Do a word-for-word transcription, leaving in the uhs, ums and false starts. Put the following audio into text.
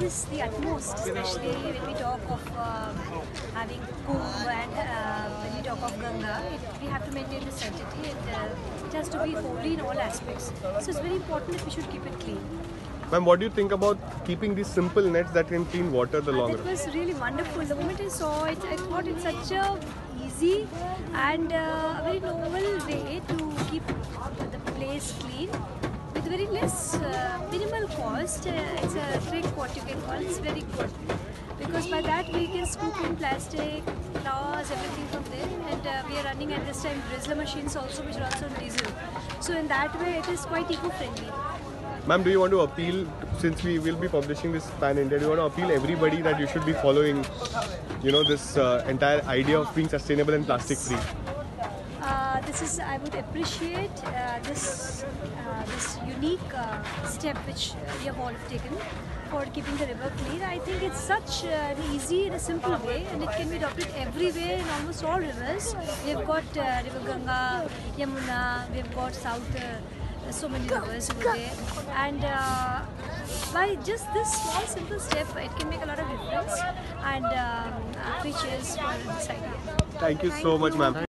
is the utmost, especially when we talk of uh, having Kumbh and uh, when we talk of Ganga, it, we have to maintain the sanctity and uh, it has to be holy in all aspects. So it's very important that we should keep it clean. Ma'am, what do you think about keeping these simple nets that can clean water the Uh, long that run? was really wonderful. The moment I saw it, I thought it's such a easy and uh, a very novel way to keep the place clean with very less uh, minimal cost. Uh, it's a trick, what you can call. It's very good because by that we can scoop in plastic, flowers, everything from there, and uh, we are running at this time drizzler machines also, which runs on diesel. So in that way, it is quite eco-friendly. Ma'am, do you want to appeal, since we will be publishing this Pan India, do you want to appeal everybody that you should be following, you know, this uh, entire idea of being sustainable and plastic free? Uh, this is, I would appreciate uh, this uh, this unique uh, step which we have all taken for keeping the river clean. I think it's such uh, an easy and a simple way, and it can be adopted everywhere in almost all rivers. We've got uh, River Ganga, Yamuna, we've got South. Uh, so many rivers over there, and uh, by just this small simple step it can make a lot of difference, and um, uh, three cheers for this idea. Thank you Thank so much, you. ma'am.